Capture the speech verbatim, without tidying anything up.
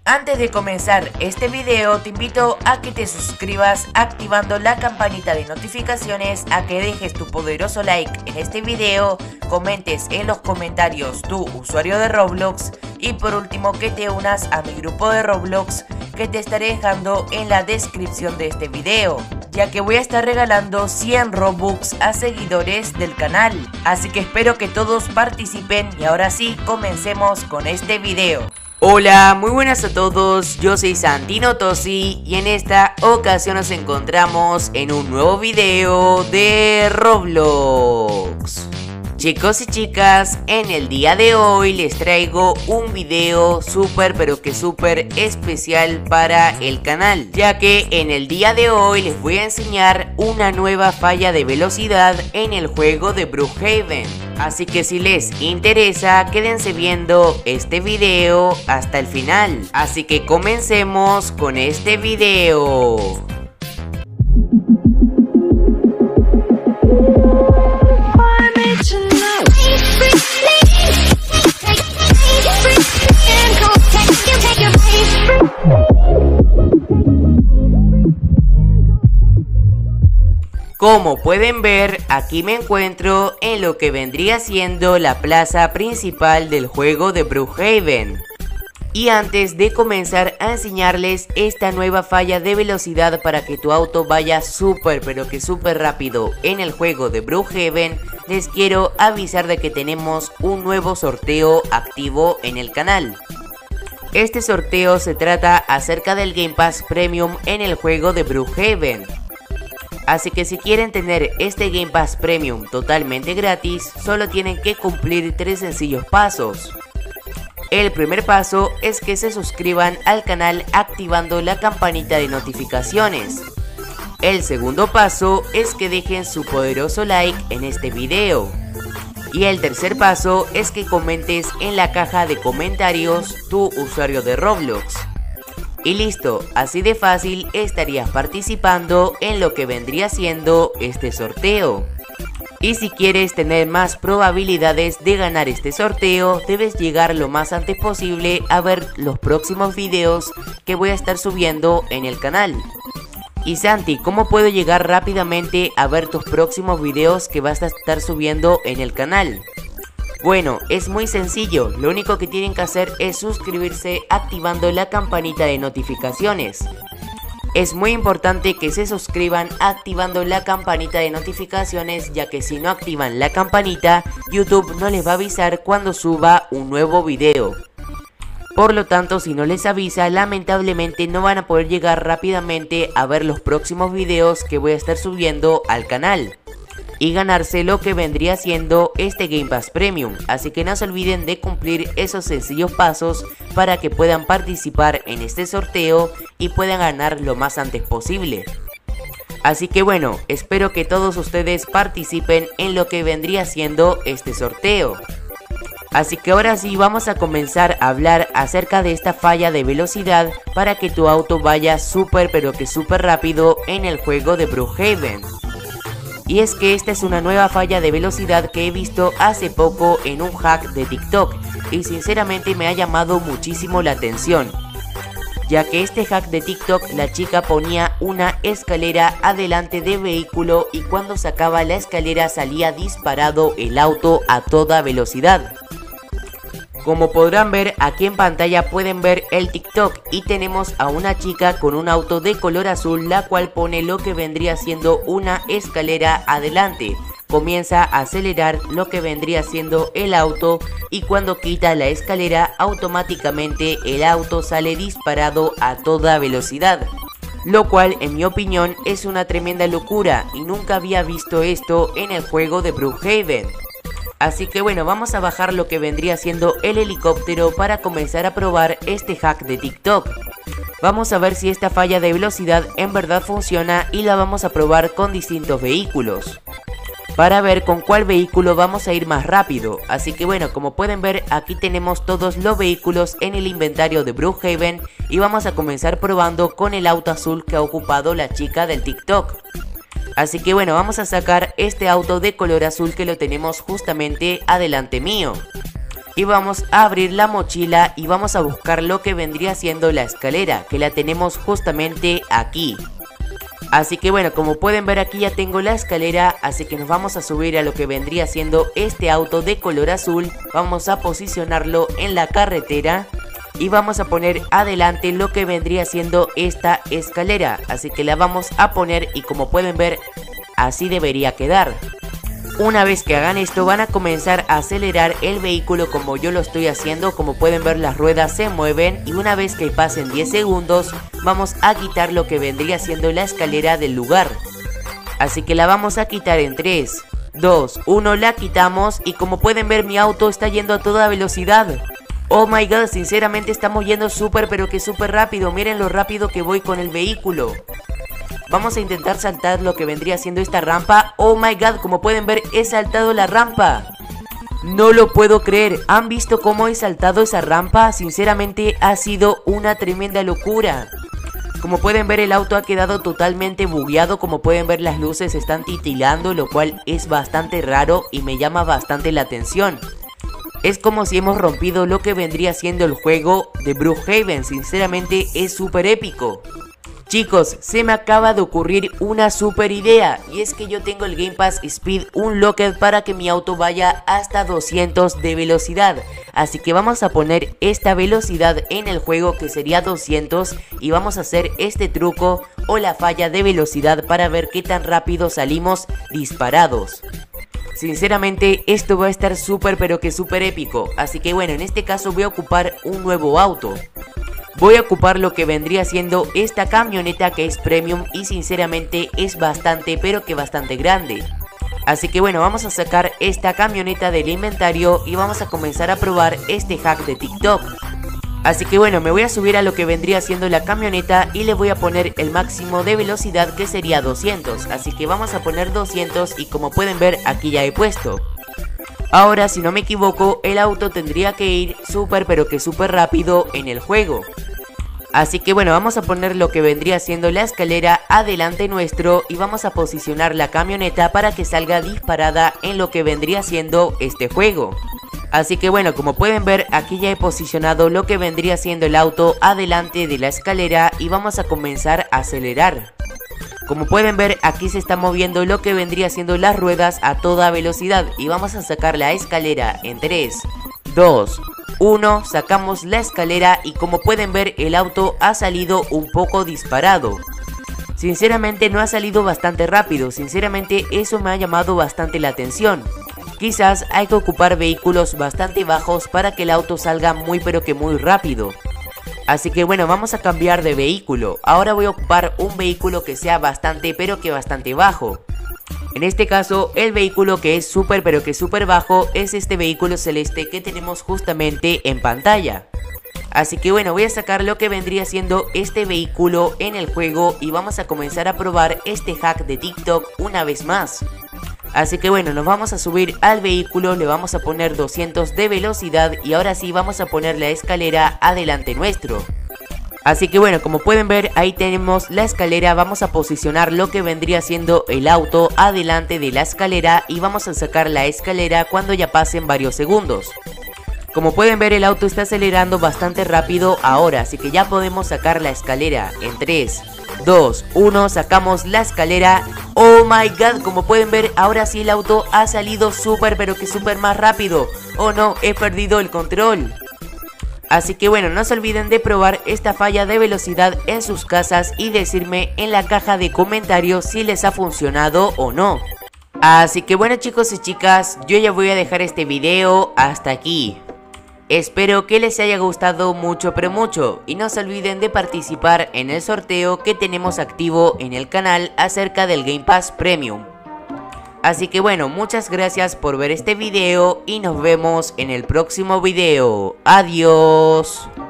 Antes de comenzar este video, te invito a que te suscribas activando la campanita de notificaciones, a que dejes tu poderoso like en este video, comentes en los comentarios tu usuario de Roblox y por último que te unas a mi grupo de Roblox que te estaré dejando en la descripción de este video, ya que voy a estar regalando cien Robux a seguidores del canal, así que espero que todos participen y ahora sí, comencemos con este video. Hola, muy buenas a todos, yo soy Santino Tosi y en esta ocasión nos encontramos en un nuevo video de Roblox. Chicos y chicas, en el día de hoy les traigo un video súper pero que súper especial para el canal, ya que en el día de hoy les voy a enseñar una nueva falla de velocidad en el juego de Brookhaven. Así que si les interesa, quédense viendo este video hasta el final. Así que comencemos con este video. Como pueden ver, aquí me encuentro en lo que vendría siendo la plaza principal del juego de Brookhaven. Y antes de comenzar a enseñarles esta nueva falla de velocidad para que tu auto vaya súper pero que súper rápido en el juego de Brookhaven, les quiero avisar de que tenemos un nuevo sorteo activo en el canal. Este sorteo se trata acerca del Game Pass Premium en el juego de Brookhaven. Así que si quieren tener este Game Pass Premium totalmente gratis, solo tienen que cumplir tres sencillos pasos. El primer paso es que se suscriban al canal activando la campanita de notificaciones. El segundo paso es que dejen su poderoso like en este video. Y el tercer paso es que comentes en la caja de comentarios tu usuario de Roblox. Y listo, así de fácil estarías participando en lo que vendría siendo este sorteo. Y si quieres tener más probabilidades de ganar este sorteo, debes llegar lo más antes posible a ver los próximos videos que voy a estar subiendo en el canal. Y Santi, ¿cómo puedo llegar rápidamente a ver tus próximos videos que vas a estar subiendo en el canal? Bueno, es muy sencillo, lo único que tienen que hacer es suscribirse activando la campanita de notificaciones. Es muy importante que se suscriban activando la campanita de notificaciones, ya que si no activan la campanita, YouTube no les va a avisar cuando suba un nuevo video. Por lo tanto, si no les avisa, lamentablemente no van a poder llegar rápidamente a ver los próximos videos que voy a estar subiendo al canal y ganarse lo que vendría siendo este Game Pass Premium. Así que no se olviden de cumplir esos sencillos pasos para que puedan participar en este sorteo y puedan ganar lo más antes posible. Así que bueno, espero que todos ustedes participen en lo que vendría siendo este sorteo. Así que ahora sí vamos a comenzar a hablar acerca de esta falla de velocidad para que tu auto vaya súper pero que súper rápido en el juego de Brookhaven. Y es que esta es una nueva falla de velocidad que he visto hace poco en un hack de TikTok y sinceramente me ha llamado muchísimo la atención, ya que este hack de TikTok la chica ponía una escalera adelante de vehículo y cuando sacaba la escalera salía disparado el auto a toda velocidad. Como podrán ver aquí en pantalla pueden ver el TikTok y tenemos a una chica con un auto de color azul, la cual pone lo que vendría siendo una escalera adelante. Comienza a acelerar lo que vendría siendo el auto y cuando quita la escalera automáticamente el auto sale disparado a toda velocidad. Lo cual en mi opinión es una tremenda locura y nunca había visto esto en el juego de Brookhaven. Así que bueno, vamos a bajar lo que vendría siendo el helicóptero para comenzar a probar este hack de TikTok. Vamos a ver si esta falla de velocidad en verdad funciona y la vamos a probar con distintos vehículos, para ver con cuál vehículo vamos a ir más rápido. Así que bueno, como pueden ver aquí tenemos todos los vehículos en el inventario de Brookhaven y vamos a comenzar probando con el auto azul que ha ocupado la chica del TikTok. Así que bueno, vamos a sacar este auto de color azul que lo tenemos justamente adelante mío. y vamos a abrir la mochila y vamos a buscar lo que vendría siendo la escalera, que la tenemos justamente aquí. Así que bueno, como pueden ver aquí ya tengo la escalera, así que nos vamos a subir a lo que vendría siendo este auto de color azul. Vamos a posicionarlo en la carretera y vamos a poner adelante lo que vendría siendo esta escalera. Así que la vamos a poner y como pueden ver, así debería quedar. Una vez que hagan esto van a comenzar a acelerar el vehículo como yo lo estoy haciendo. Como pueden ver las ruedas se mueven y una vez que pasen diez segundos vamos a quitar lo que vendría siendo la escalera del lugar. Así que la vamos a quitar en tres, dos, uno, la quitamos y como pueden ver mi auto está yendo a toda velocidad. Oh my god, sinceramente estamos yendo súper pero que súper rápido. Miren lo rápido que voy con el vehículo. Vamos a intentar saltar lo que vendría siendo esta rampa. Oh my god, como pueden ver he saltado la rampa. No lo puedo creer. ¿Han visto cómo he saltado esa rampa? Sinceramente ha sido una tremenda locura. Como pueden ver el auto ha quedado totalmente bugueado. Como pueden ver las luces están titilando, lo cual es bastante raro y me llama bastante la atención. Es como si hemos rompido lo que vendría siendo el juego de Brookhaven. Sinceramente es súper épico. Chicos, se me acaba de ocurrir una super idea y es que yo tengo el Game Pass Speed Unlocked para que mi auto vaya hasta doscientos de velocidad. Así que vamos a poner esta velocidad en el juego que sería doscientos y vamos a hacer este truco o la falla de velocidad para ver qué tan rápido salimos disparados. Sinceramente esto va a estar súper pero que súper épico, así que bueno, en este caso voy a ocupar un nuevo auto. Voy a ocupar lo que vendría siendo esta camioneta que es premium y sinceramente es bastante pero que bastante grande. Así que bueno, vamos a sacar esta camioneta del inventario y vamos a comenzar a probar este hack de TikTok. Así que bueno, me voy a subir a lo que vendría siendo la camioneta y le voy a poner el máximo de velocidad que sería doscientos. Así que vamos a poner doscientos y como pueden ver aquí ya he puesto. Ahora si no me equivoco el auto tendría que ir súper pero que súper rápido en el juego. Así que bueno, vamos a poner lo que vendría siendo la escalera adelante nuestro y vamos a posicionar la camioneta para que salga disparada en lo que vendría siendo este juego. Así que bueno, como pueden ver aquí ya he posicionado lo que vendría siendo el auto adelante de la escalera y vamos a comenzar a acelerar. Como pueden ver aquí se está moviendo lo que vendría siendo las ruedas a toda velocidad y vamos a sacar la escalera en tres, dos, uno, sacamos la escalera y como pueden ver el auto ha salido un poco disparado. Sinceramente no ha salido bastante rápido, sinceramente eso me ha llamado bastante la atención. Quizás hay que ocupar vehículos bastante bajos para que el auto salga muy pero que muy rápido. Así que bueno, vamos a cambiar de vehículo. Ahora voy a ocupar un vehículo que sea bastante pero que bastante bajo. En este caso el vehículo que es súper pero que súper bajo es este vehículo celeste que tenemos justamente en pantalla. Así que bueno, voy a sacar lo que vendría siendo este vehículo en el juego y vamos a comenzar a probar este hack de TikTok una vez más. Así que bueno, nos vamos a subir al vehículo, le vamos a poner doscientos de velocidad y ahora sí vamos a poner la escalera adelante nuestro. Así que bueno, como pueden ver ahí tenemos la escalera, vamos a posicionar lo que vendría siendo el auto adelante de la escalera y vamos a sacar la escalera cuando ya pasen varios segundos. Como pueden ver el auto está acelerando bastante rápido ahora, así que ya podemos sacar la escalera en tres, dos, uno, sacamos la escalera. Oh my god, como pueden ver ahora sí el auto ha salido súper pero que súper más rápido. Oh no, he perdido el control. Así que bueno, no se olviden de probar esta falla de velocidad en sus casas y decirme en la caja de comentarios si les ha funcionado o no. Así que bueno chicos y chicas, yo ya voy a dejar este video hasta aquí. Espero que les haya gustado mucho pero mucho y no se olviden de participar en el sorteo que tenemos activo en el canal acerca del Game Pass Premium. Así que bueno, muchas gracias por ver este video y nos vemos en el próximo video. Adiós.